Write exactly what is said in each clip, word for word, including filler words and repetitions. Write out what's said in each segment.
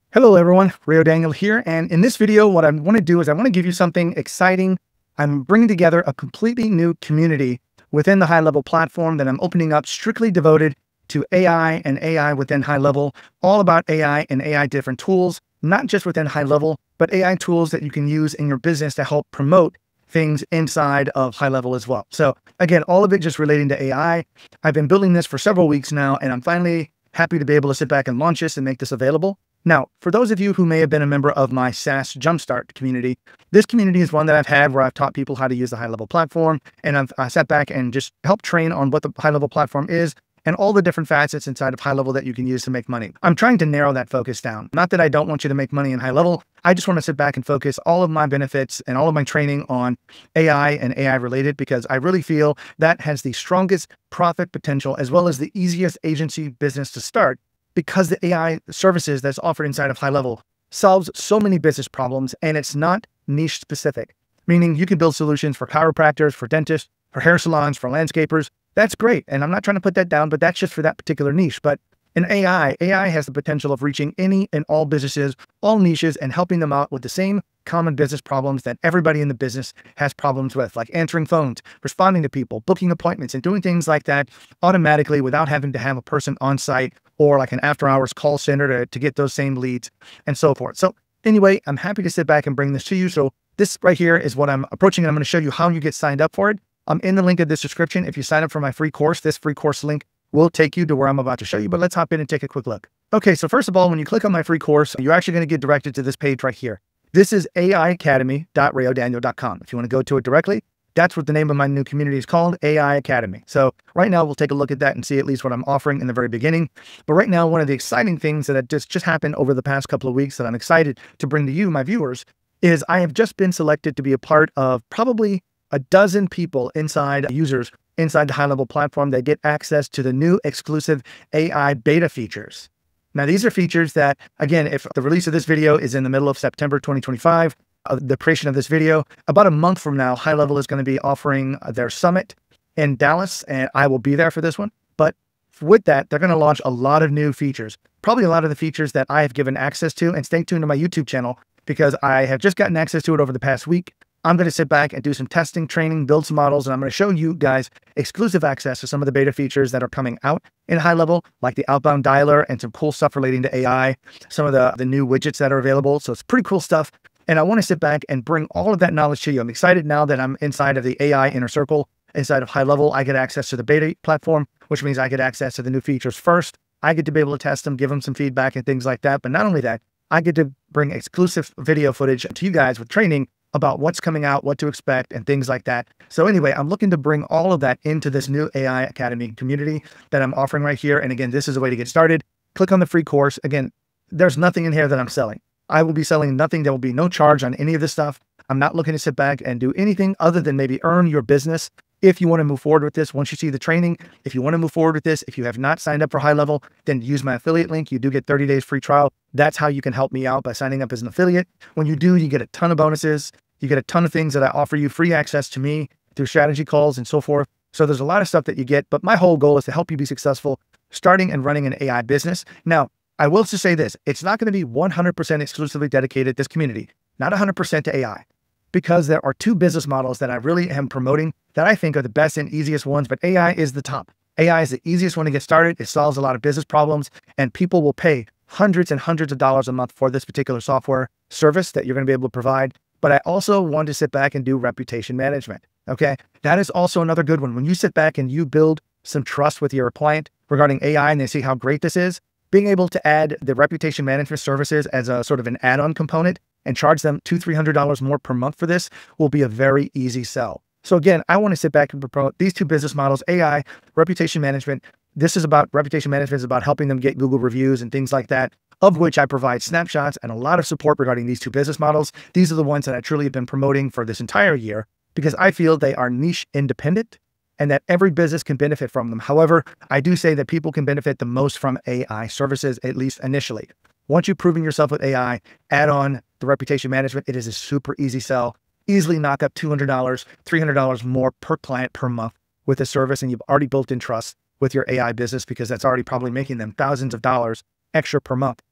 Hello everyone, Rio Daniel here, and in this video what I want to do is I want to give you something exciting. I'm bringing together a completely new community within the Highlevel platform that I'm opening up strictly devoted to A I and A I within Highlevel, all about A I and A I different tools, not just within Highlevel, but A I tools that you can use in your business to help promote things inside of Highlevel as well. So again, all of it just relating to A I. I've been building this for several weeks now, and I'm finally happy to be able to sit back and launch this and make this available. Now, for those of you who may have been a member of my SaaS Jumpstart community, this community is one that I've had where I've taught people how to use the Highlevel platform, and I've uh, sat back and just helped train on what the Highlevel platform is and all the different facets inside of Highlevel that you can use to make money. I'm trying to narrow that focus down. Not that I don't want you to make money in Highlevel. I just want to sit back and focus all of my benefits and all of my training on A I and A I related, because I really feel that has the strongest profit potential as well as the easiest agency business to start, because the A I services that's offered inside of Highlevel solves so many business problems, and it's not niche specific, meaning you can build solutions for chiropractors, for dentists, for hair salons, for landscapers. That's great. And I'm not trying to put that down, but that's just for that particular niche. But in A I, A I has the potential of reaching any and all businesses, all niches, and helping them out with the same common business problems that everybody in the business has problems with, like answering phones, responding to people, booking appointments, and doing things like that automatically without having to have a person on site or like an after hours call center to, to get those same leads and so forth. So anyway, I'm happy to sit back and bring this to you. So this right here is what I'm approaching, and I'm going to show you how you get signed up for it. I'm in the link of this description. If you sign up for my free course, this free course link will take you to where I'm about to show you, but let's hop in and take a quick look. Okay, so first of all, when you click on my free course, you're actually going to get directed to this page right here. This is A I academy dot rio daniel dot com. If you want to go to it directly, that's what the name of my new community is called, A I Academy. So right now we'll take a look at that and see at least what I'm offering in the very beginning. But right now, one of the exciting things that just, just happened over the past couple of weeks that I'm excited to bring to you, my viewers, is I have just been selected to be a part of probably a dozen people inside users inside the Highlevel platform that get access to the new exclusive A I beta features. Now, these are features that, again, if the release of this video is in the middle of September twenty twenty-five, uh, the creation of this video, about a month from now, Highlevel is going to be offering their summit in Dallas, and I will be there for this one. But with that, they're going to launch a lot of new features, probably a lot of the features that I have given access to. And stay tuned to my YouTube channel, because I have just gotten access to it over the past week. I'm going to sit back and do some testing, training, build some models, and I'm going to show you guys exclusive access to some of the beta features that are coming out in Highlevel, like the outbound dialer and some cool stuff relating to A I, some of the, the new widgets that are available. So it's pretty cool stuff. And I want to sit back and bring all of that knowledge to you. I'm excited now that I'm inside of the A I inner circle, inside of Highlevel. I get access to the beta platform, which means I get access to the new features first. I get to be able to test them, give them some feedback and things like that. But not only that, I get to bring exclusive video footage to you guys with training about what's coming out, what to expect, and things like that. So anyway, I'm looking to bring all of that into this new A I Academy community that I'm offering right here. And again, this is a way to get started. Click on the free course. Again, there's nothing in here that I'm selling. I will be selling nothing. There will be no charge on any of this stuff. I'm not looking to sit back and do anything other than maybe earn your business. If you want to move forward with this, once you see the training, if you want to move forward with this, if you have not signed up for Highlevel, then use my affiliate link. You do get thirty days free trial. That's how you can help me out, by signing up as an affiliate. When you do, you get a ton of bonuses. You get a ton of things that I offer you, free access to me through strategy calls and so forth. So there's a lot of stuff that you get, but my whole goal is to help you be successful starting and running an A I business. Now, I will just say this, it's not going to be one hundred percent exclusively dedicated to this community, not one hundred percent to A I, because there are two business models that I really am promoting that I think are the best and easiest ones, but A I is the top. A I is the easiest one to get started. It solves a lot of business problems, and people will pay hundreds and hundreds of dollars a month for this particular software service that you're going to be able to provide. But I also want to sit back and do reputation management. Okay. That is also another good one. When you sit back and you build some trust with your client regarding A I and they see how great this is, being able to add the reputation management services as a sort of an add-on component and charge them two, three hundred dollars more per month for this will be a very easy sell. So again, I want to sit back and promote these two business models, A I, reputation management. This is about reputation management is about helping them get Google reviews and things like that, of which I provide snapshots and a lot of support regarding these two business models. These are the ones that I truly have been promoting for this entire year, because I feel they are niche independent and that every business can benefit from them. However, I do say that people can benefit the most from A I services, at least initially. Once you've proven yourself with A I, add on the reputation management. It is a super easy sell. Easily knock up two hundred dollars, three hundred dollars more per client per month with a service, and you've already built in trust with your A I business, because that's already probably making them thousands of dollars extra per month.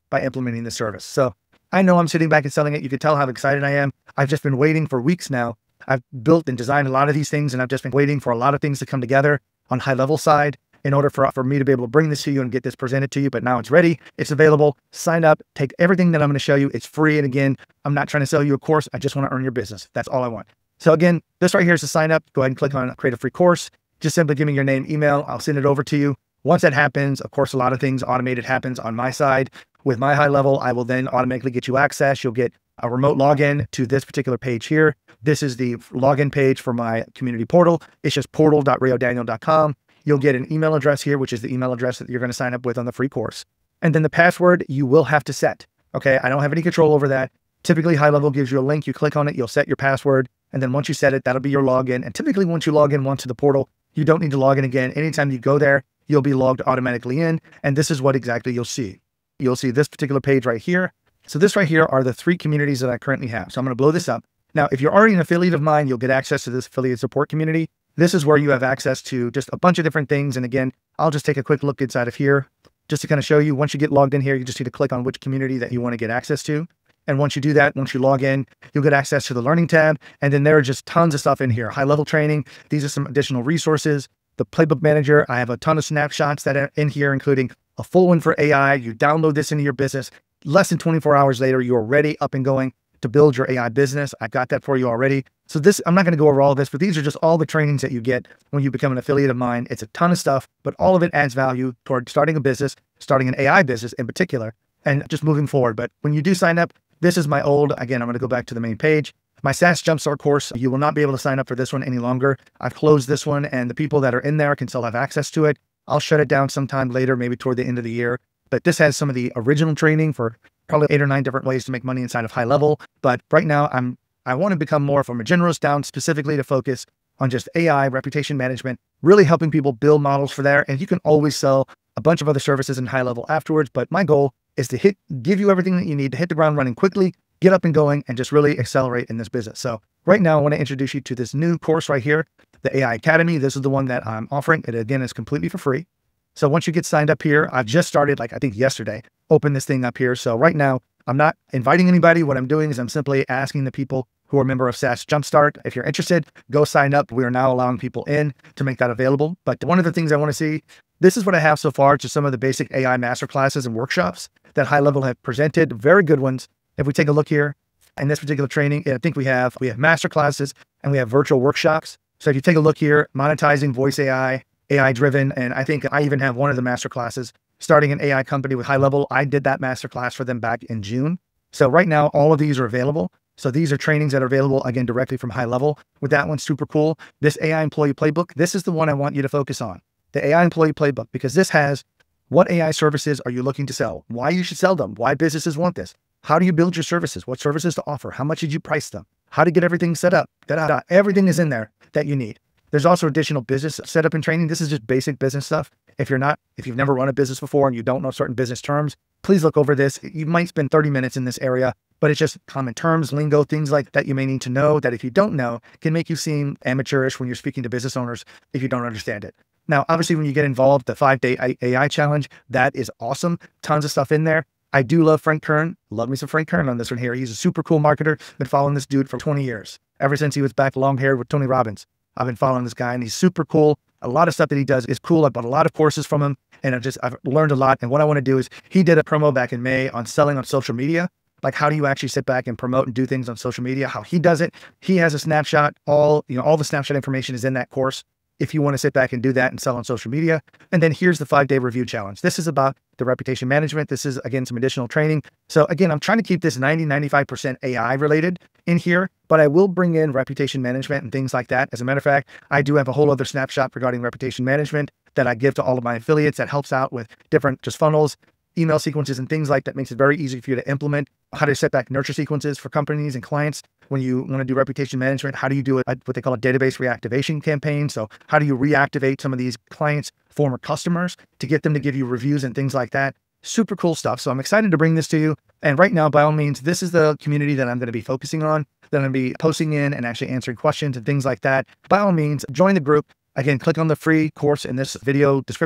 by implementing the service. So I know I'm sitting back and selling it. You can tell how excited I am. I've just been waiting for weeks now. I've built and designed a lot of these things, and I've just been waiting for a lot of things to come together on HighLevel side in order for, for me to be able to bring this to you and get this presented to you. But now it's ready. It's available. Sign up. Take everything that I'm going to show you. It's free. And again, I'm not trying to sell you a course. I just want to earn your business. That's all I want. So again, this right here is to sign up. Go ahead and click on create a free course. Just simply give me your name, email. I'll send it over to you. Once that happens, of course, a lot of things automated happens on my side. With my HighLevel, I will then automatically get you access. You'll get a remote login to this particular page here. This is the login page for my community portal. It's just portal dot ray o daniel dot com. You'll get an email address here, which is the email address that you're going to sign up with on the free course. And then the password you will have to set. Okay, I don't have any control over that. Typically, HighLevel gives you a link. You click on it, you'll set your password. And then once you set it, that'll be your login. And typically, once you log in once to the portal, you don't need to log in again. Anytime you go there, you'll be logged automatically in. And this is what exactly you'll see. You'll see this particular page right here. So this right here are the three communities that I currently have. So I'm going to blow this up. Now, if you're already an affiliate of mine, you'll get access to this affiliate support community. This is where you have access to just a bunch of different things. And again, I'll just take a quick look inside of here just to kind of show you. Once you get logged in here, you just need to click on which community that you want to get access to. And once you do that, once you log in, you'll get access to the learning tab. And then there are just tons of stuff in here. HighLevel training. These are some additional resources. The playbook manager. I have a ton of snapshots that are in here, including a full one for A I. You download this into your business. Less than twenty-four hours later, you're ready, up and going to build your A I business. I got that for you already. So this, I'm not going to go over all of this, but these are just all the trainings that you get when you become an affiliate of mine. It's a ton of stuff, but all of it adds value toward starting a business, starting an A I business in particular, and just moving forward. But when you do sign up, this is my old, again, I'm going to go back to the main page. My SaaS Jumpstart course, you will not be able to sign up for this one any longer. I've closed this one, and the people that are in there can still have access to it. I'll shut it down sometime later, maybe toward the end of the year. But this has some of the original training for probably eight or nine different ways to make money inside of HighLevel. But right now, I'm I want to become more from a generalist down specifically to focus on just A I, reputation management, really helping people build models for there. And you can always sell a bunch of other services in HighLevel afterwards. But my goal is to hit, give you everything that you need to hit the ground running quickly, get up and going, and just really accelerate in this business. So right now, I want to introduce you to this new course right here, the A I Academy. This is the one that I'm offering. It again is completely for free. So once you get signed up here, I've just started, like I think yesterday, open this thing up here. So right now, I'm not inviting anybody. What I'm doing is I'm simply asking the people who are a member of SaaS Jumpstart, if you're interested, go sign up. We are now allowing people in to make that available. But one of the things I want to see, this is what I have so far, just some of the basic A I masterclasses and workshops that HighLevel have presented, very good ones. If we take a look here in this particular training, I think we have, we have masterclasses and we have virtual workshops. So if you take a look here, monetizing voice A I, A I driven, and I think I even have one of the masterclasses, starting an A I company with HighLevel. I did that masterclass for them back in June. So right now, all of these are available. So these are trainings that are available, again, directly from HighLevel. With that one, super cool. This A I Employee Playbook, this is the one I want you to focus on. The A I Employee Playbook, because this has what A I services are you looking to sell? Why you should sell them? Why businesses want this? How do you build your services? What services to offer? How much did you price them? How to get everything set up? Da, da, da. Everything is in there that you need. There's also additional business setup and training. This is just basic business stuff. If you're not, if you've never run a business before and you don't know certain business terms, please look over this. You might spend thirty minutes in this area, but it's just common terms, lingo, things like that you may need to know that if you don't know, can make you seem amateurish when you're speaking to business owners if you don't understand it. Now, obviously, when you get involved, the five-day A I challenge, that is awesome. Tons of stuff in there. I do love Frank Kern. Love me some Frank Kern on this one here. He's a super cool marketer. Been following this dude for twenty years, ever since he was back long-haired with Tony Robbins. I've been following this guy and he's super cool. A lot of stuff that he does is cool. I bought a lot of courses from him and I've just, I've learned a lot. And what I want to do is, he did a promo back in May on selling on social media. Like, how do you actually sit back and promote and do things on social media? How he does it. He has a snapshot. All, you know, all the snapshot information is in that course if you want to sit back and do that and sell on social media. And then here's the five-day review challenge. This is about the reputation management. This is, again, some additional training. So again, I'm trying to keep this ninety, ninety-five percent A I related in here, but I will bring in reputation management and things like that. As a matter of fact, I do have a whole other snapshot regarding reputation management that I give to all of my affiliates that helps out with different just funnels, email sequences, and things like that. Makes it very easy for you to implement how to set back nurture sequences for companies and clients. When you want to do reputation management, how do you do it? What they call a database reactivation campaign. So how do you reactivate some of these clients, former customers, to get them to give you reviews and things like that? Super cool stuff. So I'm excited to bring this to you. And right now, by all means, this is the community that I'm going to be focusing on, that I'm going to be posting in and actually answering questions and things like that. By all means, join the group. Again, click on the free course in this video description.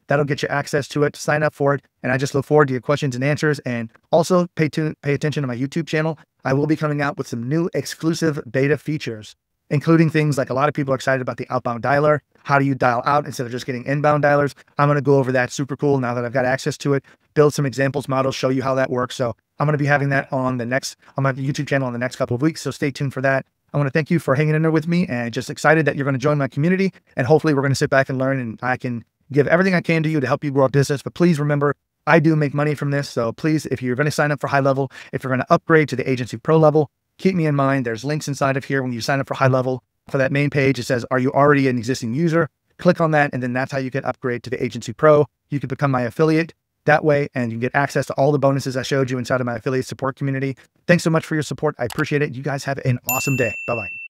That'll get you access to it. Sign up for it. And I just look forward to your questions and answers. And also pay, to, pay attention to my YouTube channel. I will be coming out with some new exclusive beta features, including things like a lot of people are excited about the outbound dialer. How do you dial out instead of just getting inbound dialers? I'm going to go over that. Super cool. Now that I've got access to it, build some examples models, show you how that works. So I'm going to be having that on the next, on my YouTube channel in the next couple of weeks. So stay tuned for that. I want to thank you for hanging in there with me, and just excited that you're going to join my community, and hopefully we're going to sit back and learn, and I can give everything I can to you to help you grow a business. But please remember, I do make money from this. So please, if you're going to sign up for HighLevel, if you're going to upgrade to the Agency Pro level, keep me in mind. There's links inside of here. When you sign up for HighLevel, for that main page, it says, are you already an existing user? Click on that, and then that's how you can upgrade to the Agency Pro. You can become my affiliate that way, and you can get access to all the bonuses I showed you inside of my affiliate support community. Thanks so much for your support. I appreciate it. You guys have an awesome day. Bye-bye.